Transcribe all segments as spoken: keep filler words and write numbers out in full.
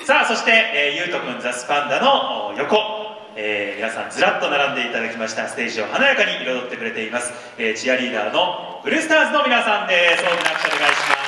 さあそして、えー、ゆうとくんザスパンダの横、えー、皆さんずらっと並んでいただきましたステージを華やかに彩ってくれています、えー、チアリーダーのブルースターズの皆さんです。大きな拍手お願いします。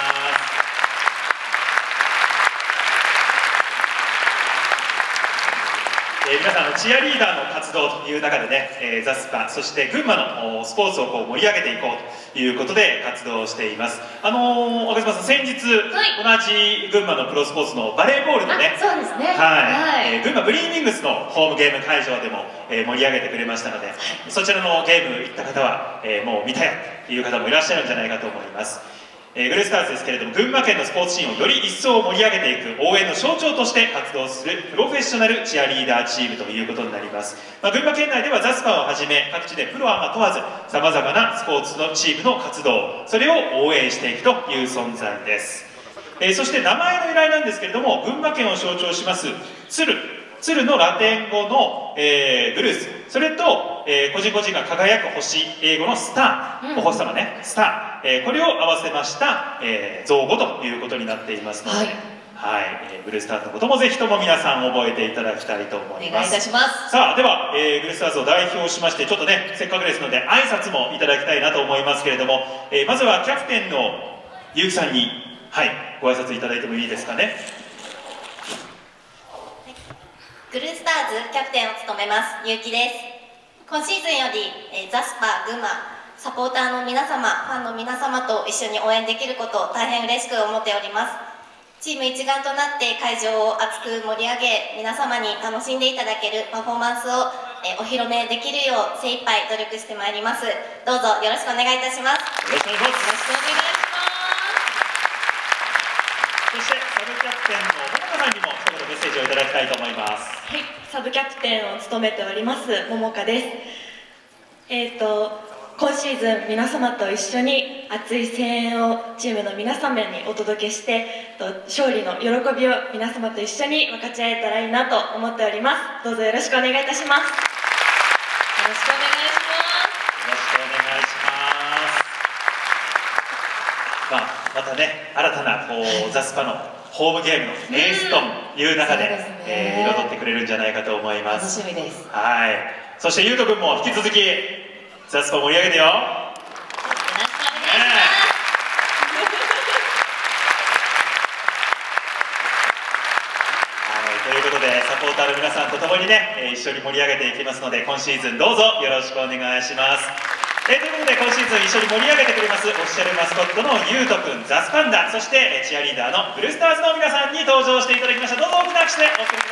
えー、皆さんのチアリーダーの活動という中でね、えー、ザスパそして群馬のスポーツをこう盛り上げていこうということで活動しています。あのー、岡島さん、先日、はい、同じ群馬のプロスポーツのバレーボールのね、 そうですね、 はい、えー、群馬ブリーミングスのホームゲーム会場でも、えー、盛り上げてくれましたので、そちらのゲーム行った方は、えー、もう見たよという方もいらっしゃるんじゃないかと思います。えー、ブルースターズですけれども、群馬県のスポーツシーンをより一層盛り上げていく応援の象徴として活動するプロフェッショナルチアリーダーチームということになります。まあ、群馬県内ではザスパをはじめ各地でプロアマ問わずさまざまなスポーツのチームの活動、それを応援していくという存在です。えー、そして名前の由来なんですけれども、群馬県を象徴します鶴、鶴のラテン語の、えー、ブルース、それと、えー、個人個人が輝く星、英語のスター、うん、お星様ね、スター、えー、これを合わせました、えー、造語ということになっていますので、はい、はい、えー、ブルースターズのこともぜひとも皆さん覚えていただきたいと思います。 お願いいたします。さあ、では、えー、ブルースターズを代表しまして、ちょっとね、せっかくですので挨拶もいただきたいなと思いますけれども、えー、まずはキャプテンのゆうきさんに、はい、ご挨拶いただいてもいいですかね。 ブルースターズキャプテンを務めますゆうきです。今シーズンより、えー、ザスパ群馬サポーターの皆様、ファンの皆様と一緒に応援できることを大変嬉しく思っております。チーム一丸となって会場を熱く盛り上げ、皆様に楽しんでいただけるパフォーマンスを、えー、お披露目できるよう精一杯努力してまいります。どうぞよろしくお願いいたします。 よろしくお願いします。よろしくお願いします。そしてサブキャプテンの桃香さんにも一言メッセージをいただきたいと思います。 はい、サブキャプテンを務めております桃香です。えっ、ー、と今シーズン皆様と一緒に熱い声援をチームの皆様にお届けして、勝利の喜びを皆様と一緒に分かち合えたらいいなと思っております。どうぞよろしくお願いいたします。よろしくお願いします。 よろしくお願いします。まあ、またね、新たなこうザスパのホームゲームのエースという中で、ねえー、彩ってくれるんじゃないかと思います。 楽しみです。 はい。そしてゆうとくんも引き続きザスパ盛り上げてよ。よろしくお願いします。ということでサポーターの皆さんと共にね、一緒に盛り上げていきますので、今シーズンどうぞよろしくお願いします。えー、ということで今シーズン一緒に盛り上げてくれますオフィシャルマスコットのゆうとくんザスパンダ、そしてチアリーダーのブルースターズの皆さんに登場していただきました。どうぞ大きな拍手でお送りください。